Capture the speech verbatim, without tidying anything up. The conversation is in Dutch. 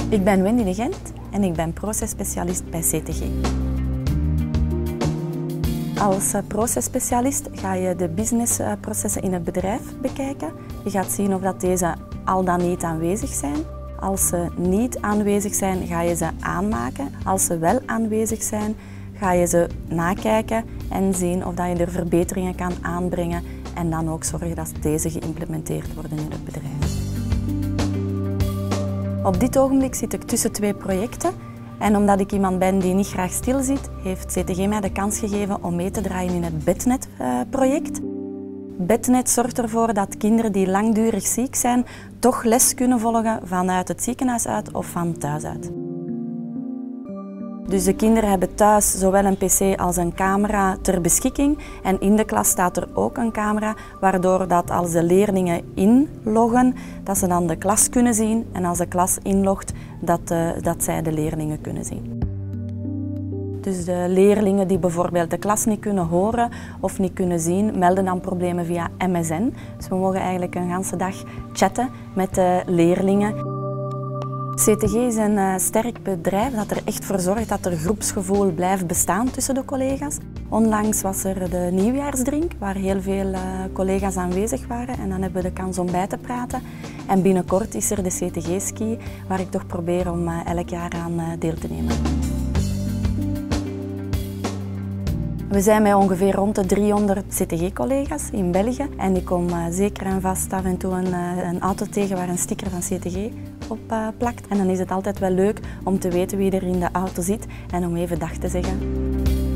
Ik ben Wendy de Gent en ik ben processpecialist bij C T G. Als processpecialist ga je de businessprocessen in het bedrijf bekijken. Je gaat zien of dat deze al dan niet aanwezig zijn. Als ze niet aanwezig zijn, ga je ze aanmaken. Als ze wel aanwezig zijn, ga je ze nakijken en zien of dat je er verbeteringen kan aanbrengen en dan ook zorgen dat deze geïmplementeerd worden in het bedrijf. Op dit ogenblik zit ik tussen twee projecten en omdat ik iemand ben die niet graag stilzit, heeft C T G mij de kans gegeven om mee te draaien in het Bednet-project. Bednet zorgt ervoor dat kinderen die langdurig ziek zijn toch les kunnen volgen vanuit het ziekenhuis uit of van thuis uit. Dus de kinderen hebben thuis zowel een pc als een camera ter beschikking en in de klas staat er ook een camera, waardoor dat als de leerlingen inloggen, dat ze dan de klas kunnen zien en als de klas inlogt, dat, uh, dat zij de leerlingen kunnen zien. Dus de leerlingen die bijvoorbeeld de klas niet kunnen horen of niet kunnen zien, melden dan problemen via M S N. Dus we mogen eigenlijk een hele dag chatten met de leerlingen. C T G is een uh, sterk bedrijf dat er echt voor zorgt dat er groepsgevoel blijft bestaan tussen de collega's. Onlangs was er de nieuwjaarsdrink waar heel veel uh, collega's aanwezig waren en dan hebben we de kans om bij te praten. En binnenkort is er de C T G-ski waar ik toch probeer om uh, elk jaar aan uh, deel te nemen. We zijn met ongeveer rond de driehonderd C T G-collega's in België en ik kom uh, zeker en vast af en toe een, uh, een auto tegen waar een sticker van C T G op uh, plakt. En dan is het altijd wel leuk om te weten wie er in de auto zit en om even dag te zeggen.